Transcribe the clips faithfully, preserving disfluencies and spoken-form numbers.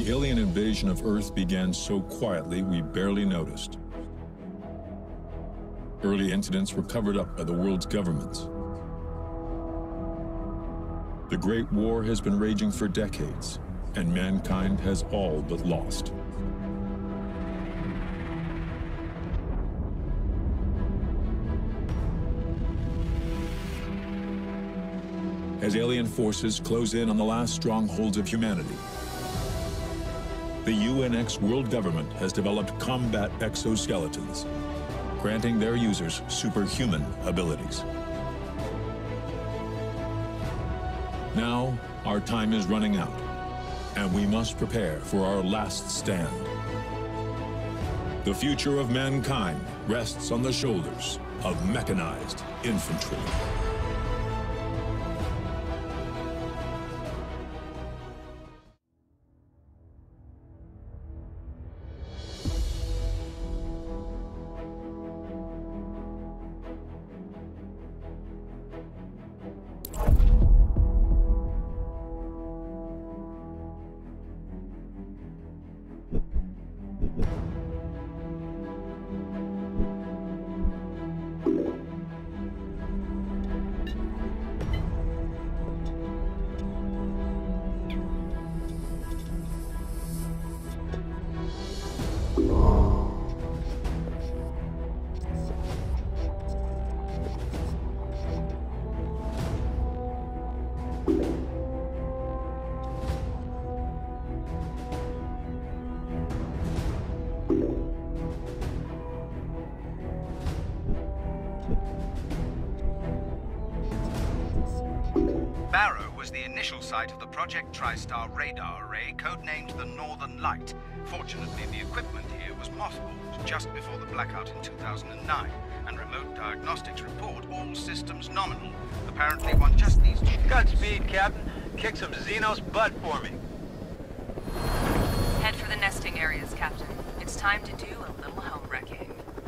The alien invasion of Earth began so quietly we barely noticed. Early incidents were covered up by the world's governments. The Great War has been raging for decades, and mankind has all but lost. As alien forces close in on the last strongholds of humanity, the U N X world government has developed combat exoskeletons, granting their users superhuman abilities. Now, our time is running out, and we must prepare for our last stand. The future of mankind rests on the shoulders of mechanized infantry. Barrow was the initial site of the Project TriStar radar array, codenamed the Northern Light. Fortunately, the equipment here was mothballed just before the blackout in two thousand nine, and remote diagnostics report all systems nominal. Apparently, one just needs to... Godspeed, Captain. Kick some Xenos butt for me. Head for the nesting areas, Captain. It's time to do a little home wrecking.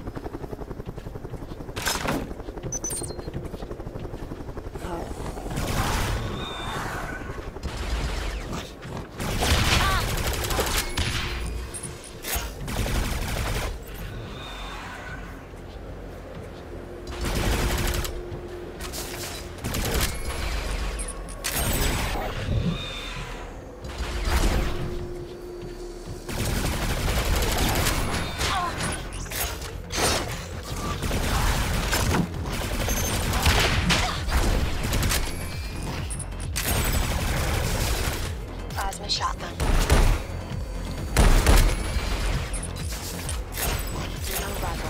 Shotgun. No rifle.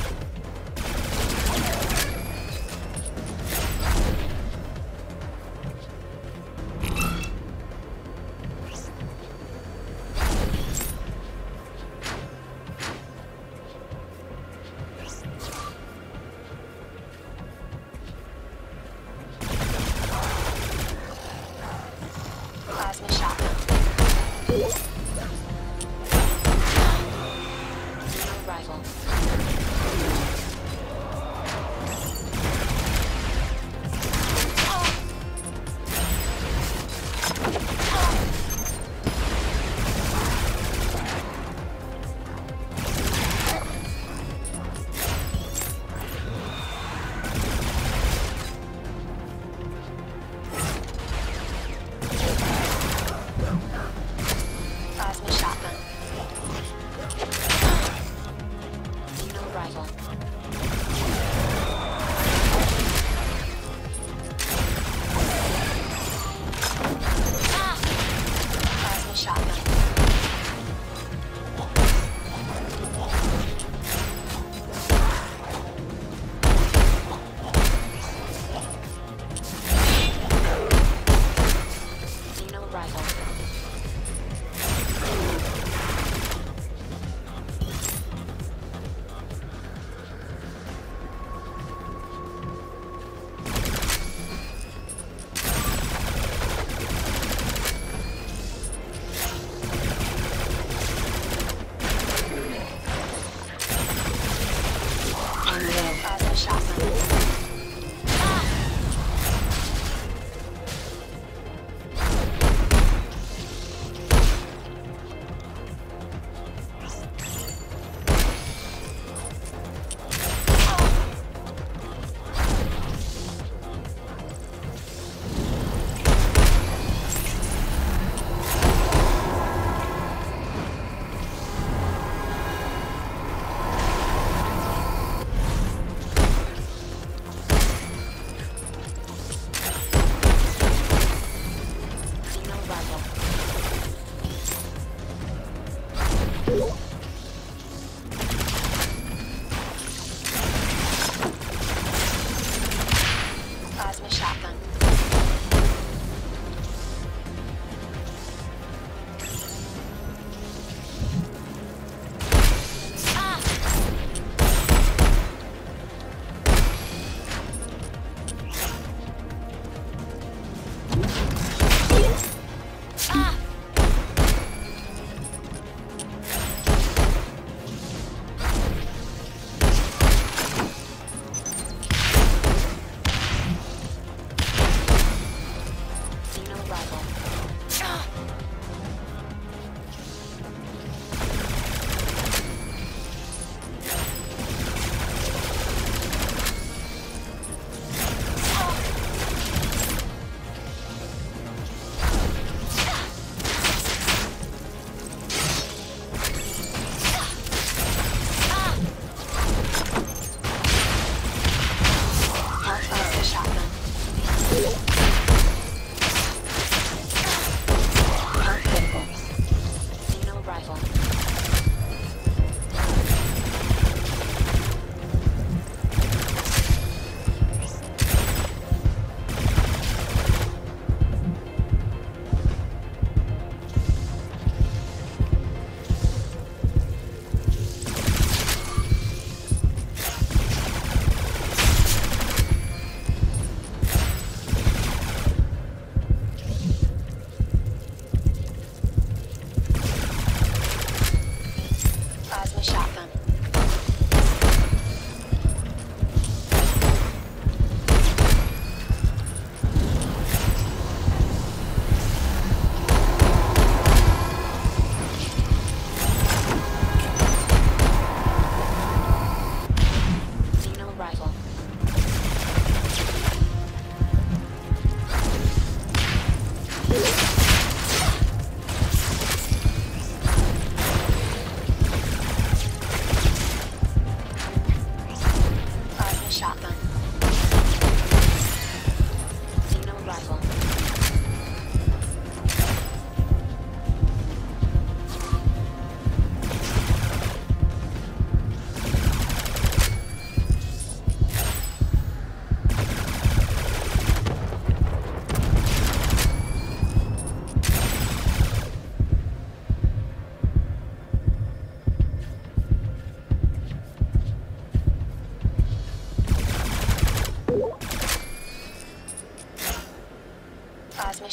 Plasma shotgun. Rifle. Plasma shotgun. Rifle. Plasma shotgun. Xeno rifle.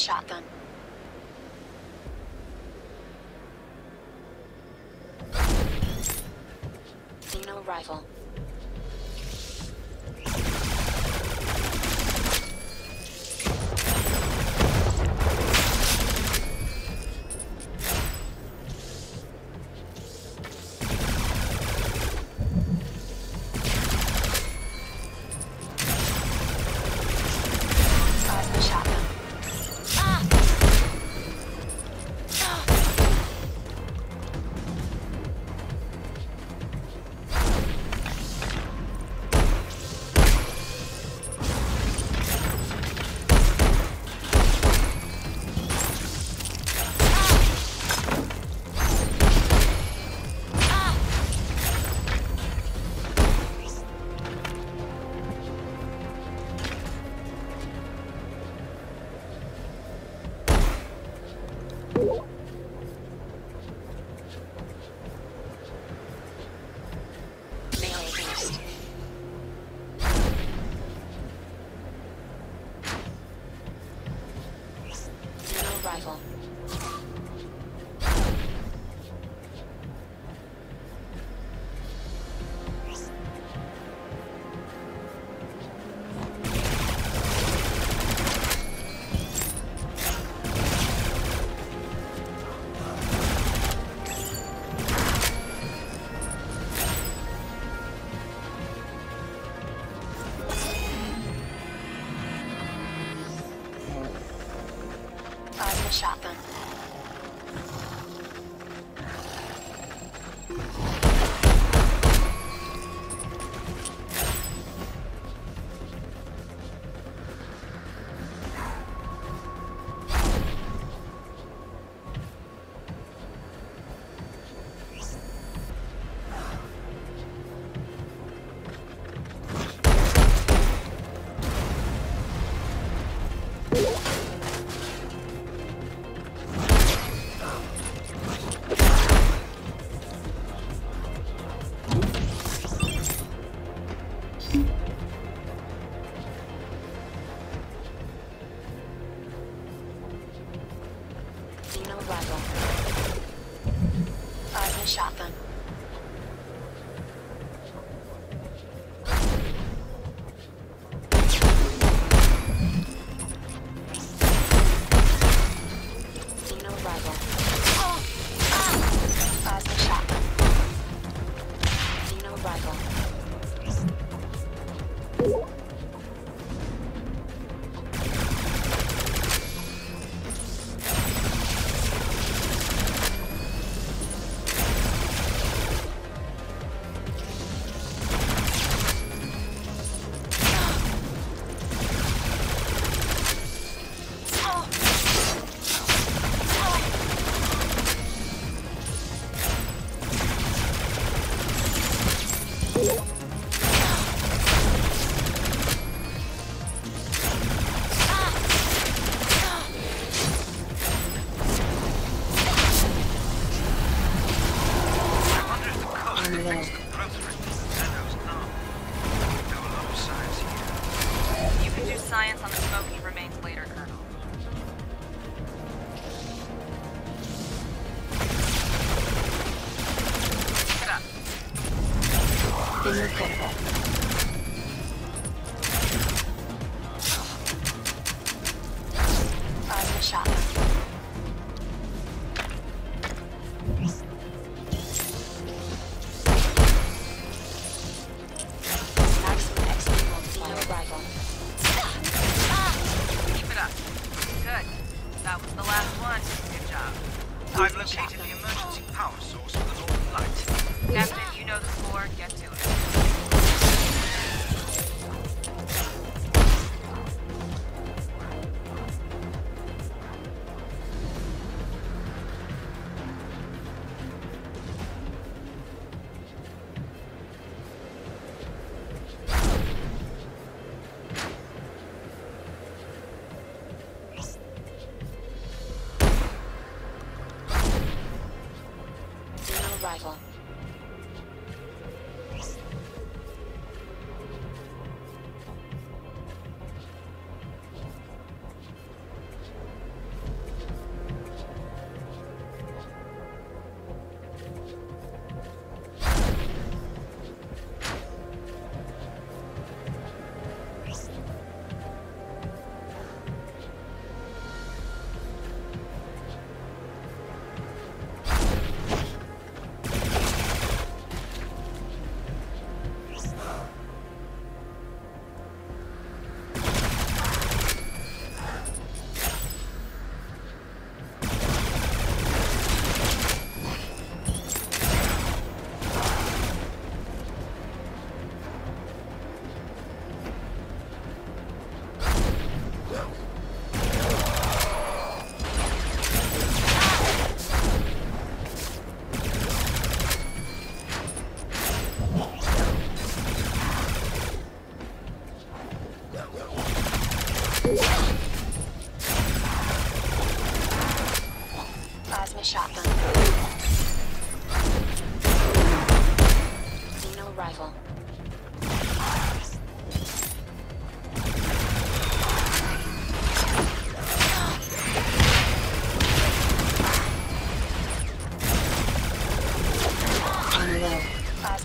shotgun. Xeno rifle. Rifle. Shotgun. Shotgun. Xeno rifle. Oh. Ah. Plasma shotgun. Xeno rifle. Science on the smoking remains later, Colonel. Get up. Plasma shotgun. Maximum X P multiplier rifle. Good. That was the last one. Good job. I've located the emergency power source for the Northern Light. Captain, you know the score. Get to it. Rifle.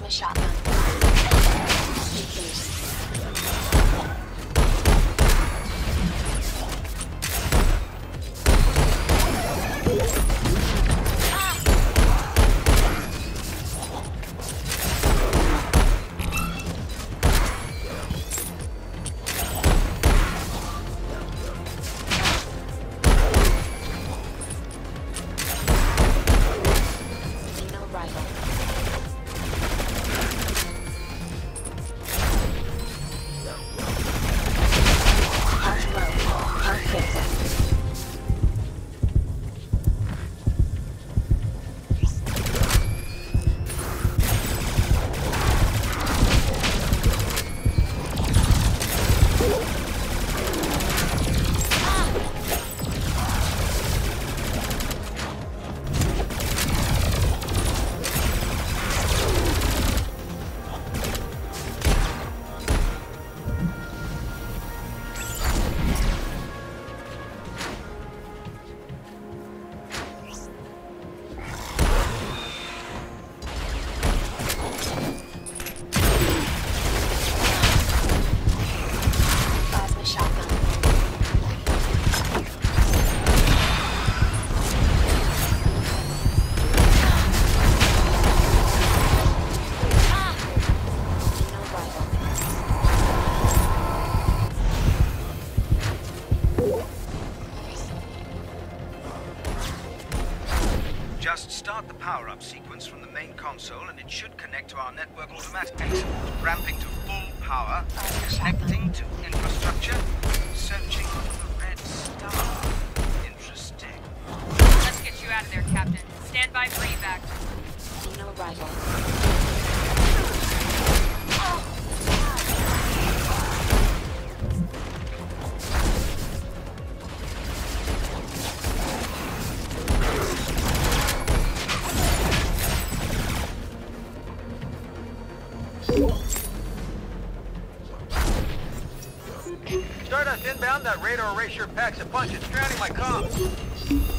Plasma shotgun. Keep loose. Just start the power-up sequence from the main console and it should connect to our network automatically. Ramping to full power, connecting to infrastructure, searching for the red star. Interesting. Let's get you out of there, Captain. Stand by for evac. Xeno rifle. Stardust inbound, that radar array sure packs a punch. It's drowning my comms.